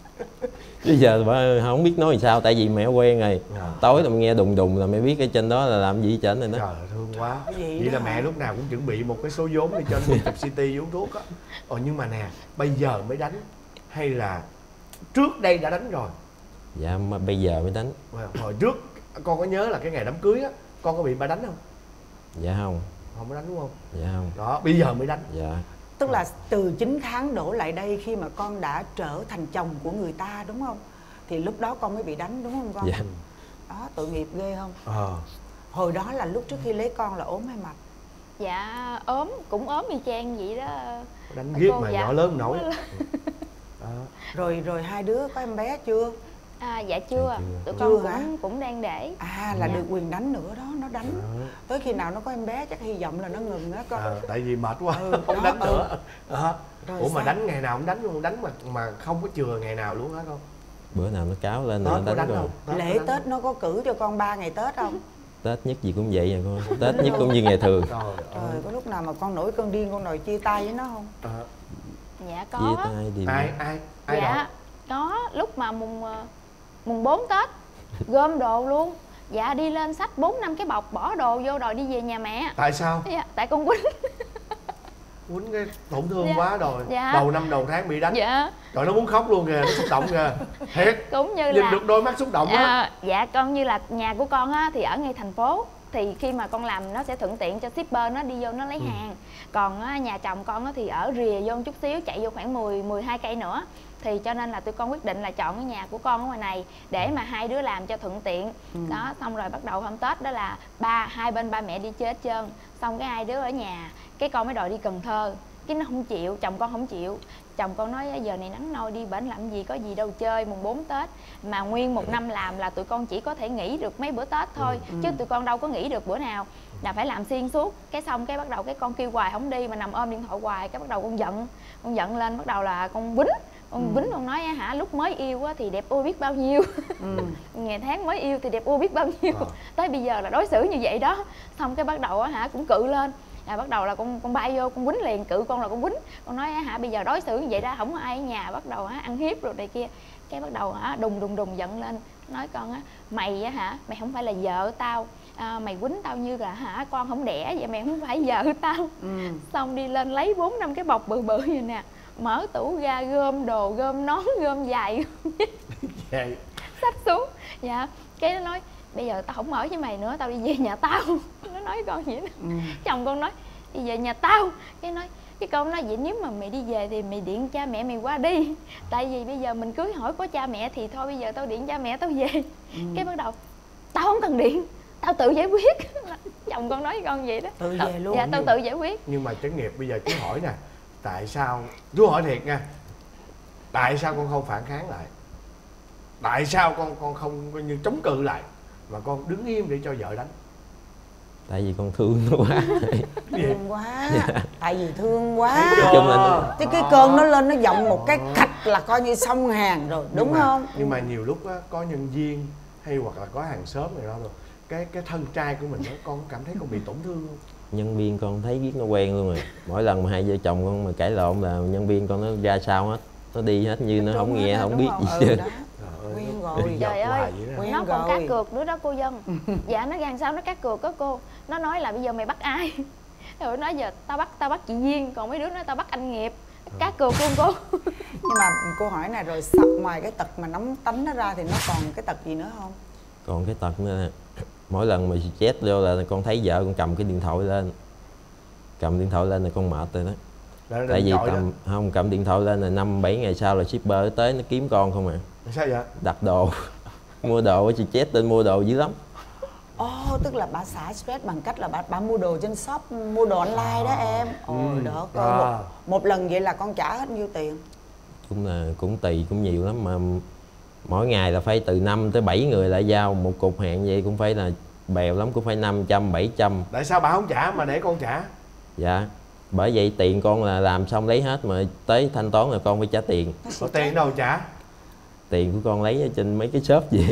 Bây giờ bà không biết nói làm sao, tại vì mẹ quen rồi. À. Tối là nghe đùng đùng là mẹ biết cái trên đó là làm gì trên này đó. Trời thương quá. Vậy là mẹ lúc nào cũng chuẩn bị một cái số vốn để cho anh chụp xê tê uống thuốc á. Ồ nhưng mà nè, bây giờ mới đánh hay là trước đây đã đánh rồi? Dạ mà bây giờ mới đánh. Hồi trước con có nhớ là cái ngày đám cưới á, con có bị ba đánh không? Dạ không. Không có đánh đúng không? Dạ không. Đó, bây giờ mới đánh. Dạ. Tức là từ chín tháng đổ lại đây khi mà con đã trở thành chồng của người ta đúng không? Thì lúc đó con mới bị đánh đúng không con? Dạ. Đó, tội nghiệp ghê không? Ờ. Hồi đó là lúc trước khi lấy con là ốm hay mập? Dạ ốm, cũng ốm y chang vậy đó. Đánh ghét mà dạ, nhỏ lớn nổi. Đó. Rồi rồi hai đứa có em bé chưa? À, dạ chưa, tụi con chưa cũng, hả? cũng đang để. À là dạ. được quyền đánh nữa đó, nó đánh. À. Tới khi nào nó có em bé chắc hy vọng là nó ngừng á con. À, tại vì mệt quá, ừ, không đó, đánh ừ. nữa. À. Ủa sao? mà đánh ngày nào cũng đánh luôn, đánh mà mà không có chừa ngày nào luôn hả con? Bữa nào nó cáo lên là Tết nó đánh, đánh rồi. Không? Tết Lễ Tết không? Nó có cử cho con ba ngày Tết không? Tết nhất gì cũng vậy à con. Tết nhất cũng như ngày thường. Trời Trời, có lúc nào mà con nổi cơn điên con đòi chia tay với nó không? À. Dạ có. Chia tay thì ai ai ai dạ đó? có, lúc mà mùng mùng bốn Tết gom đồ luôn, Dạ đi lên xách bốn năm cái bọc bỏ đồ vô đòi đi về nhà mẹ. Tại sao? Dạ, tại con quýnh. Quýnh cái tổn thương Dạ. quá rồi. Dạ. Đầu năm đầu tháng bị đánh. Dạ. Rồi nó muốn khóc luôn kìa, nó xúc động kìa. Thiệt. Cũng như Nhìn là được đôi mắt xúc động á. à, dạ con như là nhà của con á thì ở ngay thành phố, thì khi mà con làm nó sẽ thuận tiện cho shipper nó đi vô nó lấy ừ. hàng. Còn á, nhà chồng con á thì ở rìa vô một chút xíu, chạy vô khoảng mười mười hai cây nữa, thì cho nên là tụi con quyết định là chọn cái nhà của con ở ngoài này để mà hai đứa làm cho thuận tiện. ừ. Đó, xong rồi bắt đầu hôm Tết đó là ba hai bên ba mẹ đi chơi hết trơn, xong cái hai đứa ở nhà, cái con mới đòi đi Cần Thơ, cái nó không chịu, chồng con không chịu. Chồng con nói giờ này nắng nôi đi bển làm gì, có gì đâu chơi mùng bốn Tết, mà nguyên một năm làm là tụi con chỉ có thể nghỉ được mấy bữa Tết thôi, ừ. chứ tụi con đâu có nghỉ được bữa nào, là phải làm xuyên suốt. Cái xong cái bắt đầu cái con kêu hoài không đi, mà nằm ôm điện thoại hoài, cái bắt đầu con giận, con giận lên bắt đầu là con quýnh. Con ừ. Vĩnh con nói hả, lúc mới yêu á thì đẹp ôi biết bao nhiêu, ừ. ngày tháng mới yêu thì đẹp ôi biết bao nhiêu, à. Tới bây giờ là đối xử như vậy đó. Xong cái bắt đầu á hả cũng cự lên, à, bắt đầu là con con bay vô con quýnh liền, cự con là con quýnh. Con nói hả bây giờ đối xử như vậy đó, không có ai ở nhà, bắt đầu hả ăn hiếp rồi này kia. Cái bắt đầu hả đùng đùng đùng giận lên, nói con á mày á hả, mày không phải là vợ tao, à, mày quýnh tao như là hả con không đẻ vậy, mày không phải vợ tao. ừ. Xong đi lên lấy bốn năm cái bọc bự bự vậy nè, mở tủ ra gom đồ, gom nón, gom giày, xách xuống. Dạ, cái nó nói bây giờ tao không ở với mày nữa, tao đi về nhà tao. Nó nói con vậy đó. ừ. Chồng con nói đi về nhà tao. Cái nói cái câu nói vậy, nếu mà mày đi về thì mày điện cha mẹ mày qua đi, tại vì bây giờ mình cưới hỏi có cha mẹ thì thôi bây giờ tao điện cha mẹ tao về. ừ. Cái bắt đầu tao không cần điện, tao tự giải quyết. Chồng con nói với con vậy đó, tự về luôn. Dạ tao tự giải quyết. Nhưng mà Trấn Nghiệp bây giờ chú hỏi nè, tại sao, chú hỏi thiệt nha, tại sao con không phản kháng lại, tại sao con con không coi như chống cự lại mà con đứng im để cho vợ đánh? Tại vì con thương nó quá. Thương quá. Dạ. Tại vì thương quá. Nói chung là nó... Chứ cái cơn nó lên nó giọng một cái cạch là coi như xong hàng rồi, đúng nhưng mà, không? Nhưng mà nhiều lúc á, có nhân viên hay hoặc là có hàng xóm này đó rồi, cái cái thân trai của mình đó, con cảm thấy con bị tổn thương không? Nhân viên con thấy biết nó quen luôn rồi. Mỗi lần mà hai vợ chồng con mà cãi lộn là nhân viên con nó ra sao hết, nó đi hết như nó, nó không nghe hết, không biết không? gì ừ, hết. Quen rồi. Trời ơi, quen nó còn rồi. cá cược nữa đó cô Dân. Dạ nó gan sao nó cá cược đó cô. Nó nói là bây giờ mày bắt ai? Rồi nói giờ tao bắt tao bắt chị Duyên, còn mấy đứa nói tao bắt anh Nghiệp. Cá cược luôn cô. Nhưng mà cô hỏi này rồi, ngoài cái tật mà nóng tánh nó ra thì nó còn cái tật gì nữa không? Còn cái tật nữa nè, mỗi lần mà chết vô là con thấy vợ con cầm cái điện thoại lên, cầm điện thoại lên là con mệt rồi đó. Đó, tại vì tầm, không cầm điện thoại lên là năm bảy ngày sau là shipper tới nó kiếm con không à. Sao vậy? Đặt đồ, mua đồ, chị chết tên mua đồ dữ lắm. Ồ, oh, tức là bà xả stress bằng cách là bà, bà mua đồ trên shop, mua đồ online đó em. Ồ, ừ. Đó, à. một, một lần vậy là con trả hết nhiêu tiền? Cũng là cũng tùy, cũng nhiều lắm, mà mỗi ngày là phải từ năm tới bảy người lại giao một cục hàng, vậy cũng phải là bèo lắm, cũng phải năm trăm, bảy trăm. Tại sao bà không trả mà để con trả? Dạ, bởi vậy tiền con là làm xong lấy hết, mà tới thanh toán là con phải trả tiền. Có tiền đâu trả? Tiền của con lấy ở trên mấy cái shop gì.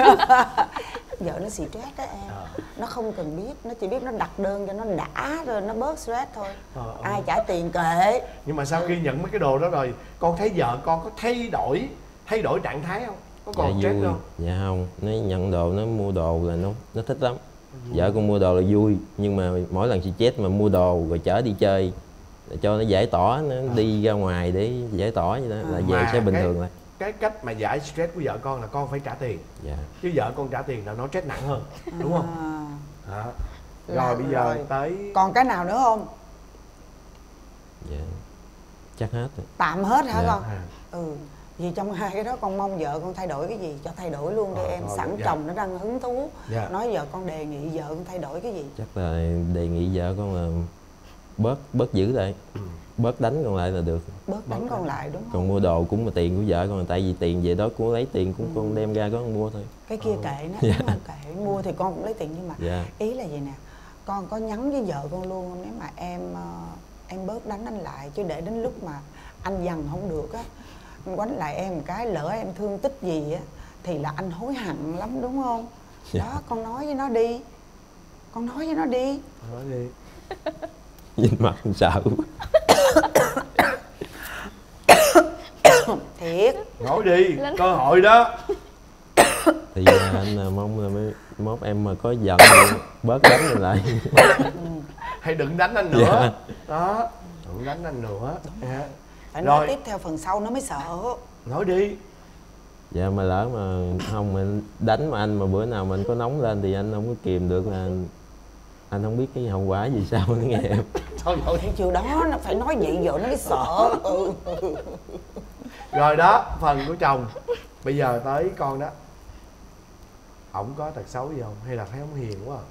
Vợ nó stress đó em, à. Nó không cần biết, nó chỉ biết nó đặt đơn cho nó đã rồi nó bớt stress thôi. à, à. Ai trả tiền kệ. Nhưng mà sau khi nhận mấy cái đồ đó rồi, con thấy vợ con có thay đổi thay đổi trạng thái không? Có còn dạ, stress vui. không? Dạ không, nó nhận đồ, nó mua đồ là nó nó thích lắm. Ừ. Vợ con mua đồ là vui, nhưng mà mỗi lần chị chết mà mua đồ rồi chở đi chơi để cho nó giải tỏa, nó à. Đi ra ngoài để giải tỏa vậy đó, à. Là về sẽ bình cái... thường lại. Cái cách mà giải stress của vợ con là con phải trả tiền. Dạ. Chứ vợ con trả tiền là nó stress nặng hơn, đúng không? À. Đó. Rồi là, bây giờ rồi. Tới còn cái nào nữa không? Dạ. Chắc hết rồi. Tạm hết hả dạ. Con? À. Ừ. Vì trong hai cái đó con mong vợ con thay đổi cái gì? Cho thay đổi luôn đi à, em. Sẵn dạ. Chồng nó đang hứng thú. Dạ. Nói vợ con đề nghị vợ con thay đổi cái gì? Chắc là đề nghị vợ con là bớt bớt giữ lại. Ừ. Bớt đánh con lại là được. Bớt đánh con lại đúng không? Còn mua đồ cũng là tiền của vợ con, tại vì tiền về đó cũng lấy tiền cũng ừ. Con đem ra có con mua thôi. Cái kia kệ nó, yeah. Không kệ, mua thì con cũng lấy tiền, nhưng mà yeah. Ý là gì nè, con có nhắn với vợ con luôn không? Nếu mà em em bớt đánh anh lại, chứ để đến lúc mà anh dằn không được á, anh quánh lại em một cái, lỡ em thương tích gì á thì là anh hối hận lắm đúng không? Yeah. Đó, con nói với nó đi. Con nói với nó đi. Nói đi. Nhìn mặt con sợ. Thiệt. Nói đi, cơ hội đó. Thì anh là mong là mới mốt em mà có giận thì bớt đánh mình lại. Hay đừng đánh anh nữa. Dạ. Đó, đừng đánh anh nữa. Dạ. Phải nói tiếp theo phần sau nó mới sợ. Nói đi. Dạ mà lỡ mà không mình đánh mà anh mà bữa nào mình có nóng lên thì anh không có kìm được là anh không biết cái hậu quả gì sao nó nghe em. Thôi thôi thấy chưa đó, nó phải nói vậy giờ nó mới sợ. Ừ. Rồi đó, phần của chồng. Bây giờ tới con đó. Ổng có tật xấu gì không? Hay là thấy ổng hiền quá à?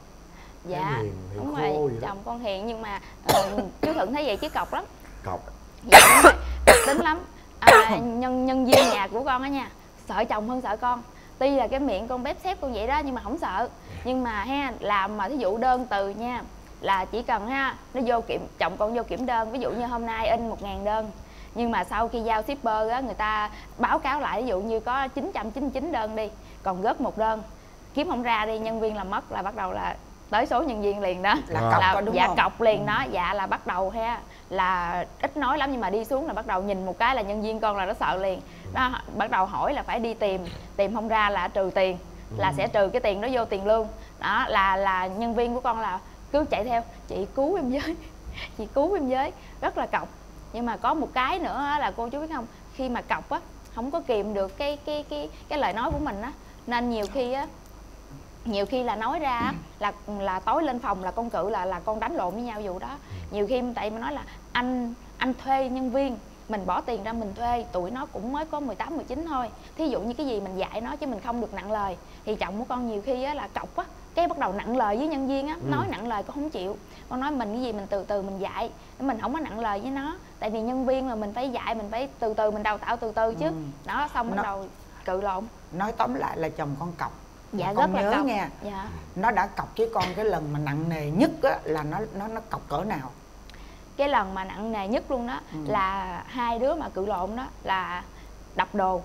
Dạ hiền, hiền đúng khô rồi, vậy đó. chồng con hiền nhưng mà uh, chú Thuận thấy vậy chứ cọc lắm. Cọc. Dạ đúng rồi, cọc tính lắm. À, nhân nhân viên nhà của con á nha, sợ chồng hơn sợ con. Tuy là cái miệng con bếp xếp con vậy đó nhưng mà không sợ. Nhưng mà ha, làm mà thí dụ đơn từ nha, là chỉ cần ha, nó vô kiểm, chồng con vô kiểm đơn, ví dụ như hôm nay in một ngàn đơn, nhưng mà sau khi giao shipper á, người ta báo cáo lại ví dụ như có chín trăm chín mươi chín đơn đi, còn gớt một đơn kiếm không ra đi, nhân viên làm mất là bắt đầu là tới số nhân viên liền đó, là cọc là, đó, đúng dạ không? cọc liền đó. Dạ là bắt đầu ha, là ít nói lắm nhưng mà đi xuống là bắt đầu nhìn một cái là nhân viên con là nó sợ liền đó, bắt đầu hỏi là phải đi tìm, tìm không ra là trừ tiền, là sẽ trừ cái tiền đó vô tiền lương đó. Là là nhân viên của con là cứ chạy theo chị cứu em với, chị cứu em với, rất là cọc. Nhưng mà có một cái nữa là cô chú biết không, khi mà cọc á không có kìm được cái cái cái cái lời nói của mình á, nên nhiều khi á, nhiều khi là nói ra á, là là tối lên phòng là con cự là là con đánh lộn với nhau vụ đó. Nhiều khi tại mà nói là anh anh thuê nhân viên, mình bỏ tiền ra mình thuê, tụi nó cũng mới có mười tám mười chín thôi, thí dụ như cái gì mình dạy nó chứ mình không được nặng lời. Thì chồng của con nhiều khi á là cọc á, cái bắt đầu nặng lời với nhân viên á, ừ. nói nặng lời con không chịu, con nói mình cái gì mình từ từ mình dạy, mình không có nặng lời với nó, tại vì nhân viên mà mình phải dạy, mình phải từ từ mình đào tạo từ từ chứ. Ừ. Đó xong bắt nó... đầu cự lộn. Nói tóm lại là chồng con cọc. Dạ con rất nhớ là cọc nha. Dạ. Nó đã cọc với con cái lần mà nặng nề nhất á, là nó nó nó cọc cỡ nào? Cái lần mà nặng nề nhất luôn đó, ừ. là hai đứa mà cự lộn đó là đập đồ.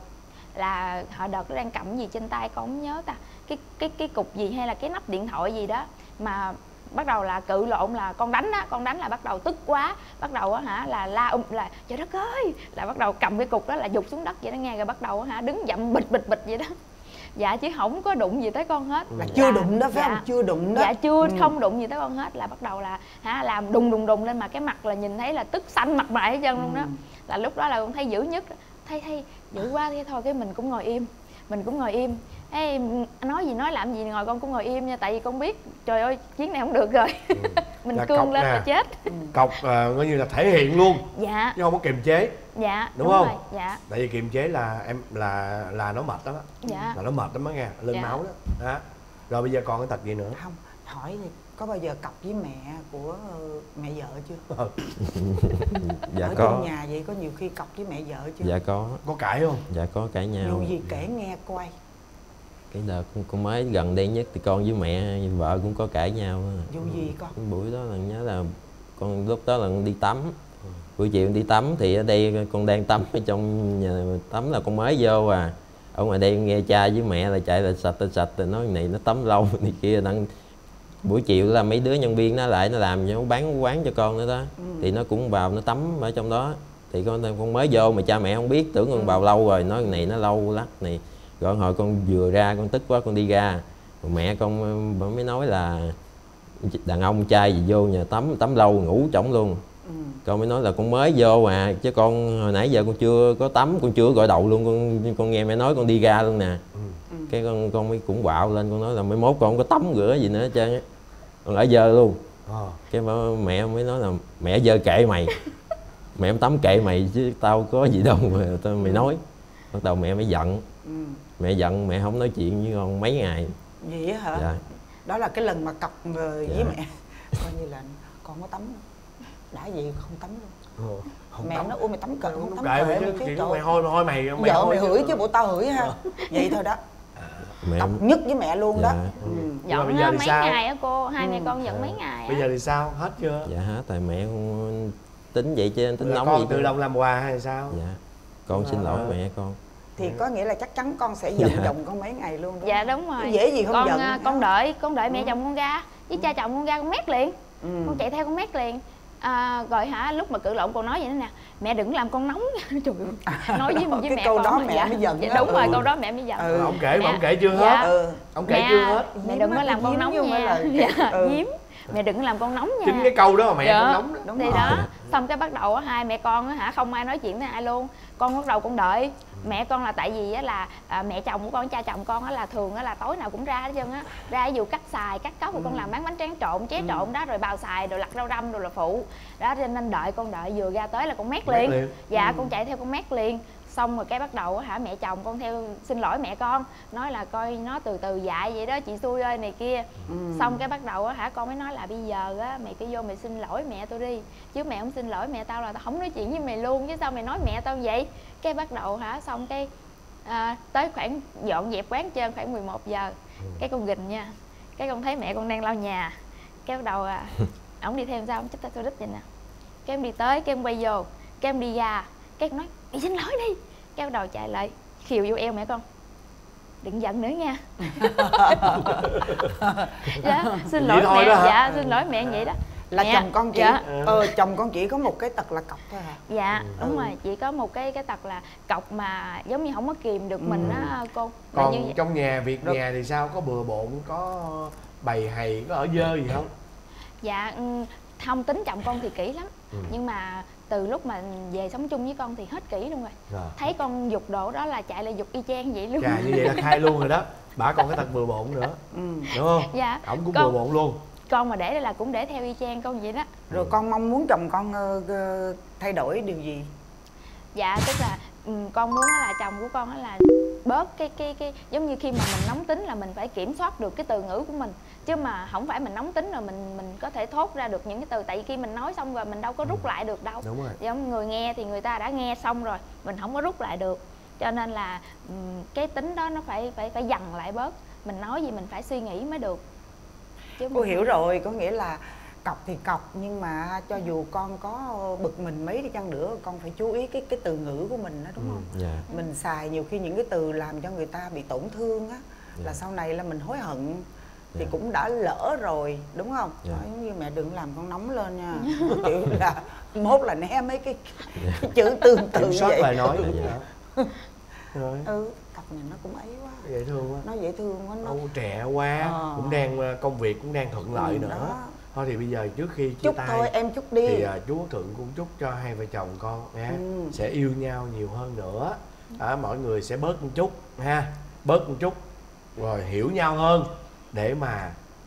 Là họ đợt nó đang cầm gì trên tay con không nhớ ta, cái cái cái cục gì hay là cái nắp điện thoại gì đó, mà bắt đầu là cự lộn, là con đánh á, con đánh là bắt đầu tức quá, bắt đầu á hả là la um là trời đất ơi, là bắt đầu cầm cái cục đó là giục xuống đất vậy đó nghe, rồi bắt đầu hả đứng dậm bịch bịch bịch vậy đó. Dạ chứ không có đụng gì tới con hết. Là chưa là, đụng đó phải dạ, không? Chưa đụng đó. Dạ chưa, ừ. không đụng gì tới con hết, là bắt đầu là hả làm đùng đùng đùng lên, mà cái mặt là nhìn thấy là tức xanh mặt mày hết trơn ừ. luôn đó. Là lúc đó là con thấy dữ nhất, thấy thấy dữ quá thế thôi cái mình cũng ngồi im, mình cũng ngồi im. Ê, nói gì nói làm gì ngồi con cũng ngồi im nha, tại vì con biết trời ơi chuyến này không được rồi. Ừ. Mình là cương lên nè. Là chết. Cọc uh, coi như là thể hiện luôn. Dạ. Chứ không có kiềm chế. Dạ. Đúng, đúng không? Rồi. Dạ. Tại vì kiềm chế là em là là nó mệt lắm á. Dạ. Là nó mệt lắm á nghe, lên dạ. máu đó. Đó. Rồi bây giờ còn cái tật gì nữa? Không, hỏi đi, có bao giờ cọc với mẹ của mẹ vợ chưa? Ừ. Dạ ở có. trong nhà vậy có nhiều khi cọc với mẹ vợ chưa? Dạ có. Có cãi không? Dạ có cãi nhau. Dù gì kể nghe coi. Cái đợt con mới gần đây nhất thì con với mẹ vợ cũng có cãi nhau. Dù gì con? Buổi đó là nhớ là con lúc đó là con đi tắm, buổi chiều đi tắm thì ở đây con đang tắm ở trong nhà tắm, là con mới vô à, ở ngoài đây nghe cha với mẹ là chạy là sạch sạch rồi nói này nó tắm lâu này kia. Đang buổi chiều là mấy đứa nhân viên nó lại nó làm cho nó bán quán cho con nữa đó. Ừ. Thì nó cũng vào nó tắm ở trong đó, thì con con mới vô mà cha mẹ không biết, tưởng con ừ. vào lâu rồi, nói này nó lâu lắm này. Rồi hồi con vừa ra con tức quá con đi ra, rồi mẹ con mới nói là đàn ông trai gì vô nhà tắm tắm lâu ngủ chổng luôn. Ừ. Con mới nói là con mới vô à, chứ con hồi nãy giờ con chưa có tắm, con chưa gọi đầu luôn, con con nghe mẹ nói con đi ra luôn nè. Ừ. Cái con con mới cũng quạo lên, con nói là mấy mốt con không có tắm rửa gì nữa hết trơn á, con ở dơ luôn. À. Cái mẹ mới nói là mẹ dơ kệ mày, mẹ em tắm kệ mày chứ tao có gì đâu mà tao mày nói. Bắt đầu mẹ mới giận. Ừ. Mẹ giận mẹ không nói chuyện với con mấy ngày. Vậy hả? Dạ. Đó là cái lần mà cọc với dạ. mẹ coi như là con có tắm đã vậy không tắm luôn. Ừ, không mẹ tắm. Nó ui mày tắm cỡ không tắm kệ chứ, chứ mày hôi hôi mày mày vợ mày hửi chứ bộ tao hửi ha. Vậy thôi đó. Mẹ cọc nhất với mẹ luôn dạ. đó. Ừ. Giận mấy sao? Ngày á cô, hai mẹ ừ. con giận dạ. mấy ngày. Bây giờ thì sao? Hết chưa? Dạ hết, tại mẹ con tính vậy chứ tính nóng con vậy. Con tự động làm quà hay sao? Dạ. Con à. xin lỗi mẹ con. Thì có nghĩa là chắc chắn con sẽ giận dạ. chồng con mấy ngày luôn đó. Dạ đúng rồi. Dễ gì không con, giận. Con đợi, con đợi mẹ ừ. chồng con ra, với cha chồng con ra con mét liền. Ừ. Con chạy theo con mét liền. À, rồi hả, lúc mà cự lộn con nói vậy đó nè: mẹ đừng làm con nóng. Trời ơi, nói với, với cái mẹ câu con đó mà mẹ dạ. mới giận Dạ, đó. đúng rồi, Ừ. câu đó mẹ mới giận. Ừ. Ông kể mà Mẹ- ông kể chưa dạ. hết. Ừ. Ông kể Mẹ, chưa hết. mẹ đừng có làm con Diếm nóng chứ không phải nha. là- Dạ, Ừ. Diếm. Mẹ đừng có làm con nóng nha. Chính cái câu đó mà mẹ Dạ. con nóng đó. Đúng Thì rồi. đó, xong cái bắt đầu á, hai mẹ con á hả, không ai nói chuyện với ai luôn. Con bắt đầu con đợi mẹ con, là tại vì á là à, mẹ chồng của con, cha chồng con á là thường á là tối nào cũng ra hết trơn á, ra ví dụ cắt xài cắt cốc, rồi con làm bán bánh tráng trộn, ché trộn đó, rồi bào xài, rồi lặt rau răm, rồi là phụ đó, cho nên đợi con đợi vừa ra tới là con mét Mét liền. liền. Dạ, con chạy theo con mét liền. Xong rồi cái bắt đầu á hả, mẹ chồng con theo xin lỗi mẹ con, nói là coi nó từ từ dạy vậy đó chị xui ơi này kia. Xong cái bắt đầu á hả, con mới nói là bây giờ á mày cứ vô mày xin lỗi mẹ tôi đi, chứ mẹ không xin lỗi mẹ tao là tao không nói chuyện với mày luôn, chứ sao mày nói mẹ tao vậy. Cái bắt đầu hả, xong cái à, tới khoảng dọn dẹp quán trên khoảng mười một giờ, cái con gình nha, cái con thấy mẹ con đang lau nhà, cái bắt đầu à, ổng đi theo sao, ổng chích tay tôi đít vậy nè, cái em đi tới, cái em quay vô, cái em đi ra, cái em nói mày xin lỗi đi, cái bắt đầu chạy lại khiều vô eo mẹ con: đừng giận nữa nha. Dạ, xin lỗi thôi mẹ. đó hả? Dạ, xin lỗi mẹ vậy đó. Là Mẹ, chồng con chị dạ. ờ chồng con chỉ có một cái tật là cọc thôi hả? Dạ, đúng Ừ. rồi, chỉ có một cái cái tật là cọc mà giống như không có kìm được mình á cô. Là Còn như vậy. trong nhà, việc Rồi. nhà thì sao? Có bừa bộn, có bày hày, có ở dơ gì không? Dạ, ừ, không, tính chồng con thì kỹ lắm, nhưng mà từ lúc mà về sống chung với con thì hết kỹ luôn rồi. Rồi. Thấy con giục đồ đó là chạy lại giục y chang vậy luôn. Chà, như vậy là khai luôn rồi đó. Bả còn cái tật bừa bộn nữa. Đúng không? Dạ. Ổng cũng Con- bừa bộn luôn. Con mà để đây là cũng để theo y chang con vậy đó. Rồi con mong muốn chồng con ờ, ờ, thay đổi điều gì? Dạ, tức là ừ, con muốn á là chồng của con á là bớt cái cái cái giống như khi mà mình nóng tính là mình phải kiểm soát được cái từ ngữ của mình, chứ mà không phải mình nóng tính rồi mình mình có thể thốt ra được những cái từ, tại vì khi mình nói xong rồi mình đâu có rút lại được đâu. Đúng rồi. Giống người nghe thì người ta đã nghe xong rồi, mình không có rút lại được, cho nên là ừm, cái tính đó nó phải phải phải dằn lại bớt, mình nói gì mình phải suy nghĩ mới được. Chứ Cô mình- hiểu rồi, có nghĩa là cọc thì cọc, nhưng mà cho dù con có bực mình mấy đi chăng nữa, con phải chú ý cái cái từ ngữ của mình đó, đúng không? Dạ. Mình xài nhiều khi những cái từ làm cho người ta bị tổn thương á, Dạ. là sau này là mình hối hận thì Dạ. cũng đã lỡ rồi, đúng không? Dạ. Nói giống như mẹ đừng làm con nóng lên nha. Kiểu là mốt là né mấy cái, cái chữ tương tự Kiểm soát vậy. lời nói Dạ. đúng đó. Rồi. Ừ, cọc này nó cũng ấy quá, Dễ thương quá. nó dễ thương quá, nó Ông trẻ quá, Ờ. cũng đang ờ, công việc cũng đang thuận lợi Ừ, nữa. đó. Thôi thì bây giờ trước khi chia chúc tay thôi em chúc đi. thì uh, chú Quốc Thuận cũng chúc cho hai vợ chồng con ha, Ừ. sẽ yêu nhau nhiều hơn nữa. À, mọi người sẽ bớt một chút ha, bớt một chút rồi hiểu nhau hơn để mà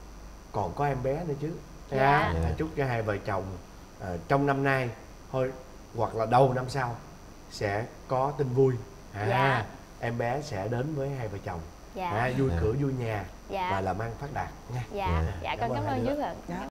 còn có em bé nữa chứ. Ha. Dạ. À, chúc cho hai vợ chồng à, trong năm nay thôi hoặc là đầu năm sau sẽ có tin vui. À, Dạ. em bé sẽ đến với hai vợ chồng. Dạ. À, vui Dạ. cửa vui nhà Dạ. và làm ăn phát đạt nha. Dạ, Dạ. dạ, Cảm con ơn cảm hai ơn đứa. chú Thuận. Dạ.